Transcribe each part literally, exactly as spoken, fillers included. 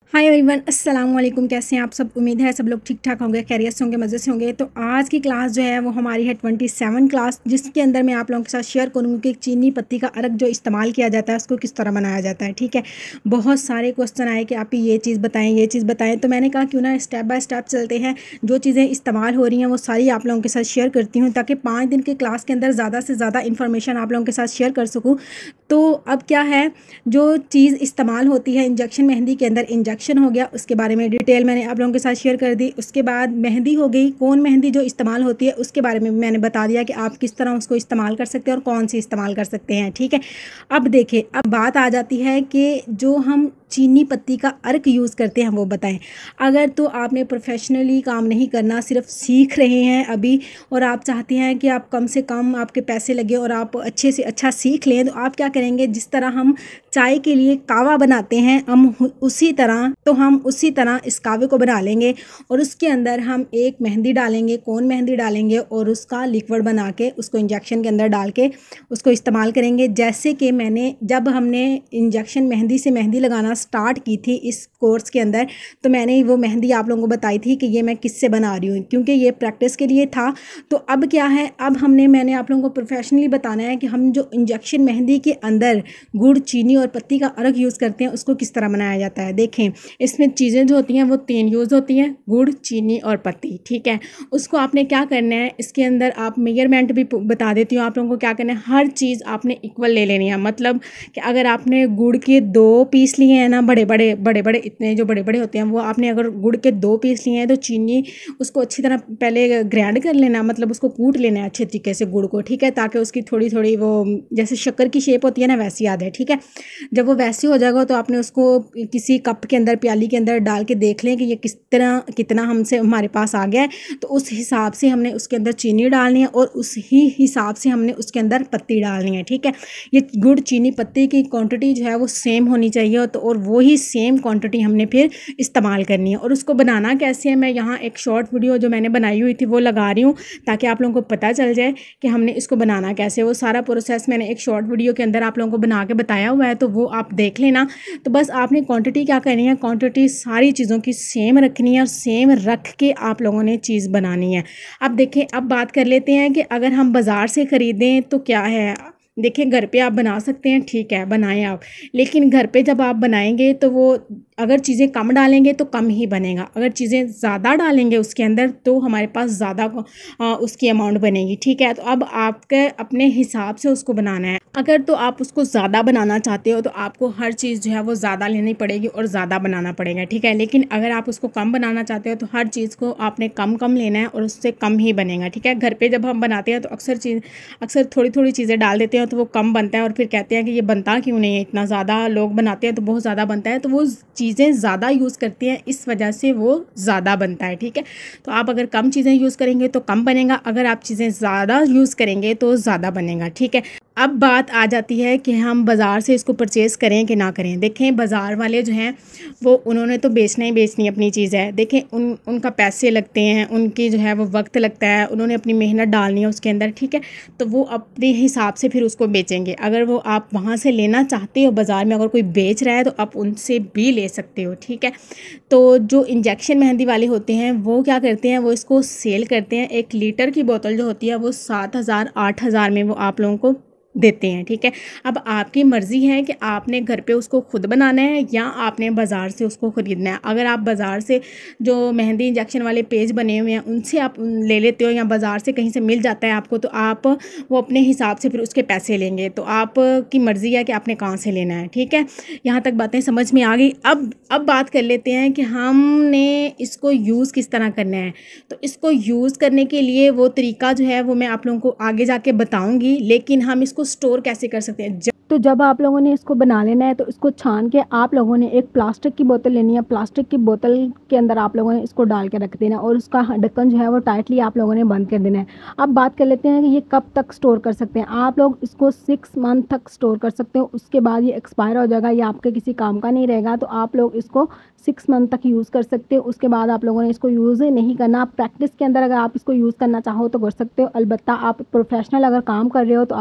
Hi everyone, अस्सलाम वालेकुम। कैसे हैं आप सब? उम्मीद है सब लोग ठीक ठाक होंगे, खैरियत से होंगे, मज़े से होंगे। तो आज की क्लास जो है वो हमारी है ट्वेंटी सेवन क्लास, जिसके अंदर मैं आप लोगों के साथ शेयर करूँगी कि चीनी पत्ती का अर्क जो इस्तेमाल किया जाता है उसको किस तरह बनाया जाता है। ठीक है, बहुत सारे क्वेश्चन आए कि आप ये चीज़ बताएँ, ये चीज़ बताएँ, तो मैंने कहा क्यों ना स्टेप बाय स्टेप चलते हैं। जो चीज़ें इस्तेमाल हो रही हैं वो सारी आप लोगों के साथ शेयर करती हूँ, ताकि पाँच दिन के क्लास के अंदर ज़्यादा से ज़्यादा इन्फॉर्मेशन आप लोगों के साथ शेयर कर सकूँ। तो अब क्या है, जो चीज़ इस्तेमाल होती है इंजेक्शन मेहंदी के अंदर, इंजेक्शन हो गया, उसके बारे में डिटेल मैंने आप लोगों के साथ शेयर कर दी। उसके बाद मेहंदी हो गई, कौन मेहंदी जो इस्तेमाल होती है उसके बारे में भी मैंने बता दिया कि आप किस तरह उसको इस्तेमाल कर सकते हैं और कौन सी इस्तेमाल कर सकते हैं। ठीक है, अब देखिए, अब बात आ जाती है कि जो हम चीनी पत्ती का अर्क यूज़ करते हैं वो बताएं। अगर तो आपने प्रोफेशनली काम नहीं करना, सिर्फ सीख रहे हैं अभी, और आप चाहते हैं कि आप कम से कम आपके पैसे लगे और आप अच्छे से अच्छा सीख लें, तो आप क्या करेंगे, जिस तरह हम चाय के लिए कावा बनाते हैं, हम उसी तरह तो हम उसी तरह इस कावे को बना लेंगे और उसके अंदर हम एक मेहंदी डालेंगे, कौन मेहंदी डालेंगे, और उसका लिक्विड बना के उसको इंजेक्शन के अंदर डाल के उसको इस्तेमाल करेंगे। जैसे कि मैंने जब हमने इंजेक्शन मेहंदी से मेहंदी लगाना स्टार्ट की थी इस कोर्स के अंदर, तो मैंने वो मेहंदी आप लोगों को बताई थी कि ये मैं किससे बना रही हूँ, क्योंकि ये प्रैक्टिस के लिए था। तो अब क्या है, अब हमने मैंने आप लोगों को प्रोफेशनली बताना है कि हम जो इंजेक्शन मेहंदी के अंदर गुड़, चीनी और पत्ती का अर्क यूज़ करते हैं उसको किस तरह बनाया जाता है। देखें, इसमें चीज़ें जो होती हैं वो तीन यूज़ होती हैं, गुड़, चीनी और पत्ती। ठीक है, उसको आपने क्या करना है, इसके अंदर आप मेजरमेंट भी बता देती हूँ आप लोगों को क्या करना है। हर चीज़ आपने इक्वल ले लेनी है, मतलब कि अगर आपने गुड़ के दो पीस लिए हैं ना, बड़े बड़े बड़े बड़े इतने जो बड़े बड़े होते हैं, वो आपने अगर गुड़ के दो पीस लिए हैं तो चीनी उसको अच्छी तरह पहले ग्राइंड कर लेना, मतलब उसको कूट लेना है अच्छे तरीके से गुड़ को। ठीक है, ताकि उसकी थोड़ी थोड़ी वो जैसे शक्कर की शेप होती है ना, वैसी याद है। ठीक है, जब वो वैसे हो जाएगा तो आपने उसको किसी कप के अंदर, प्याली के अंदर डाल के देख लें कि ये किस तरह कितना हमसे हमारे पास आ गया है। तो उस हिसाब से हमने उसके अंदर चीनी डालनी है और उस ही हिसाब से हमने उसके अंदर पत्ती डालनी है। ठीक है, ये गुड़, चीनी, पत्ती की क्वांटिटी जो है वो सेम होनी चाहिए, तो और वो ही सेम क्वांटिटी हमने फिर इस्तेमाल करनी है। और उसको बनाना कैसे है, मैं यहाँ एक शॉर्ट वीडियो जो मैंने बनाई हुई थी वो लगा रही हूँ, ताकि आप लोगों को पता चल जाए कि हमने इसको बनाना कैसे। वो सारा प्रोसेस मैंने एक शॉर्ट वीडियो के अंदर आप लोगों को बना के बताया हुआ है, तो वो आप देख लेना। तो बस आपने क्वांटिटी क्या करनी है, क्वांटिटी सारी चीज़ों की सेम रखनी है और सेम रख के आप लोगों ने चीज़ बनानी है। अब देखें, अब बात कर लेते हैं कि अगर हम बाज़ार से ख़रीदें तो क्या है। देखिए, घर पे आप बना सकते हैं, ठीक है, बनाएं आप, लेकिन घर पे जब आप बनाएंगे तो वो अगर चीज़ें कम डालेंगे तो कम ही बनेगा, अगर चीज़ें ज़्यादा डालेंगे उसके अंदर तो हमारे पास ज़्यादा उसकी अमाउंट बनेगी। ठीक है, तो अब आपके अपने हिसाब से उसको बनाना है। अगर तो आप उसको ज़्यादा बनाना चाहते हो तो आपको हर चीज़ जो है वो ज़्यादा लेनी पड़ेगी और ज़्यादा बनाना पड़ेगा। ठीक है, लेकिन अगर आप उसको कम बनाना चाहते हो तो हर चीज़ को आपने कम कम लेना है और उससे कम ही बनेगा। ठीक है, घर पर जब हम बनाते हैं तो अक्सर चीज़ अक्सर थोड़ी थोड़ी चीज़ें डाल देते हैं तो वो कम बनता है, और फिर कहते हैं कि ये बनता क्यों नहीं है, इतना ज़्यादा लोग बनाते हैं तो बहुत ज़्यादा बनता है, तो वो चीज़ें ज़्यादा यूज़ करती हैं, इस वजह से वो ज़्यादा बनता है। ठीक है, तो आप अगर कम चीज़ें यूज़ करेंगे तो कम बनेगा, अगर आप चीज़ें ज़्यादा यूज़ करेंगे तो ज़्यादा बनेगा। ठीक है, अब बात आ जाती है कि हम बाज़ार से इसको परचेज़ करें कि ना करें। देखें, बाज़ार वाले जो हैं वो उन्होंने तो बेचना ही बेचनी अपनी चीज़ है। देखें, उन उनका पैसे लगते हैं, उनकी जो है वो वक्त लगता है, उन्होंने अपनी मेहनत डालनी है उसके अंदर। ठीक है, तो वो अपने हिसाब से फिर उसको बेचेंगे। अगर वो आप वहाँ से लेना चाहते हो, बाज़ार में अगर कोई बेच रहा है तो आप उनसे भी ले सकते हो। ठीक है, तो जो इंजेक्शन मेहंदी वाले होते हैं वो क्या करते हैं, वो इसको सेल करते हैं। एक लीटर की बोतल जो होती है वो सात हज़ार आठ हज़ार में वो आप लोगों को देते हैं। ठीक है, अब आपकी मर्ज़ी है कि आपने घर पे उसको खुद बनाना है या आपने बाज़ार से उसको ख़रीदना है। अगर आप बाज़ार से जो मेहंदी इंजेक्शन वाले पेज बने हुए हैं उनसे आप ले लेते हो या बाज़ार से कहीं से मिल जाता है आपको, तो आप वो अपने हिसाब से फिर उसके पैसे लेंगे, तो आपकी मर्ज़ी है कि आपने कहाँ से लेना है। ठीक है, यहाँ तक बातें समझ में आ गई। अब अब बात कर लेते हैं कि हमने इसको यूज़ किस तरह करना है। तो इसको यूज़ करने के लिए वो तरीका जो है वो मैं आप लोगों को आगे जाके बताऊँगी, लेकिन हम इसको स्टोर कैसे कर सकते हैं। तो जब आप लोगों ने इसको बना लेना है तो इसको छान के आप लोगों ने एक प्लास्टिक की बोतल लेनी है। प्लास्टिक की बोतल के अंदर आप लोगों ने इसको डाल के रख देना और उसका ढक्कन जो है वो टाइटली आप लोगों ने बंद कर देना है। अब बात कर लेते हैं कि ये कब तक स्टोर कर सकते हैं। आप लोग इसको सिक्स मंथ तक स्टोर कर सकते हो, उसके बाद ये एक्सपायर हो जाएगा, ये आपके किसी काम का नहीं रहेगा। तो आप लोग इसको सिक्स मंथ तक यूज़ कर सकते हो, उसके बाद आप लोगों ने इसको यूज़ नहीं करना। आप प्रैक्टिस के अंदर अगर आप इसको यूज़ करना चाहो तो कर सकते हो, अलबत्ता आप प्रोफेशनल अगर काम कर रहे हो तो आप इसको यूज़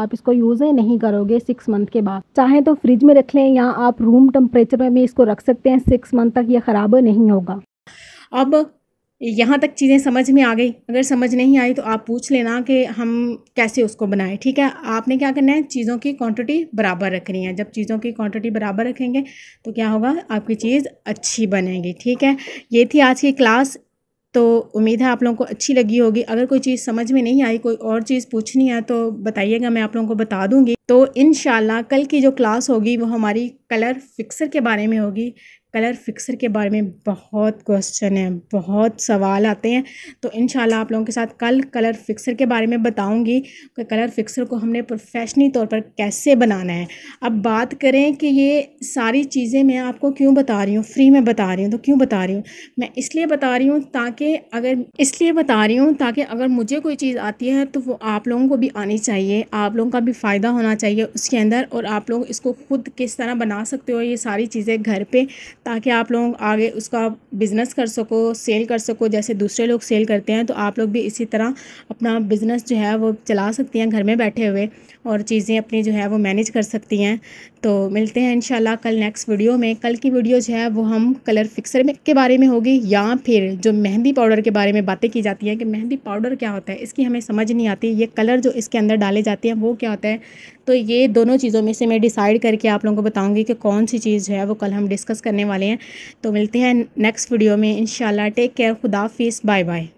यूज़ नहीं करोगे सिक्स मंथ के बाद। चाहे तो फ्रिज में रख लें या आप रूम टेम्परेचर में भी इसको रख सकते हैं, सिक्स मंथ तक ये ख़राब नहीं होगा। अब यहाँ तक चीज़ें समझ में आ गई। अगर समझ नहीं आई तो आप पूछ लेना कि हम कैसे उसको बनाएं। ठीक है, आपने क्या करना है, चीज़ों की क्वांटिटी बराबर रखनी है। जब चीज़ों की क्वांटिटी बराबर रखेंगे तो क्या होगा, आपकी चीज़ अच्छी बनेगी। ठीक है, ये थी आज की क्लास। तो उम्मीद है आप लोगों को अच्छी लगी होगी। अगर कोई चीज़ समझ में नहीं आई, कोई और चीज़ पूछनी है तो बताइएगा, मैं आप लोगों को बता दूंगी। तो इंशाल्लाह कल की जो क्लास होगी वो हमारी कलर फिक्सर के बारे में होगी। कलर फिक्सर के बारे में बहुत क्वेश्चन है, बहुत सवाल आते हैं। तो इंशाल्लाह आप लोगों के साथ कल कलर फिक्सर के बारे में बताऊंगी कि कलर फिक्सर को हमने प्रोफेशनली तौर पर कैसे बनाना है। अब बात करें कि ये सारी चीज़ें मैं आपको क्यों बता रही हूँ, फ्री में बता रही हूँ। तो क्यों बता रही हूँ, मैं इसलिए बता रही हूँ ताकि अगर इसलिए बता रही हूँ ताकि अगर मुझे कोई चीज़ आती है तो वो आप लोगों को भी आनी चाहिए, आप लोगों का भी फ़ायदा होना चाहिए उसके अंदर, और आप लोग इसको खुद किस तरह बना सकते हो ये सारी चीज़ें घर पे, ताकि आप लोग आगे उसका बिज़नेस कर सको, सेल कर सको। जैसे दूसरे लोग सेल करते हैं तो आप लोग भी इसी तरह अपना बिज़नेस जो है वो चला सकती हैं घर में बैठे हुए, और चीज़ें अपनी जो है वो मैनेज कर सकती हैं। तो मिलते हैं इंशाल्लाह कल नेक्स्ट वीडियो में। कल की वीडियो जो है वो हम कलर फिक्सर में के बारे में होगी, या फिर जो मेहंदी पाउडर के बारे में बातें की जाती हैं कि मेहंदी पाउडर क्या होता है, इसकी हमें समझ नहीं आती, ये कलर जो इसके अंदर डाले जाते हैं वो क्या होता है। तो ये दोनों चीज़ों में से मैं डिसाइड करके आप लोगों को बताऊंगी कि कौन सी चीज़ जो है वो कल हम डिस्कस करने वाले हैं। तो मिलते हैं नेक्स्ट वीडियो में इंशाल्लाह। टेक केयर, खुदा हाफिज़, बाय बाय।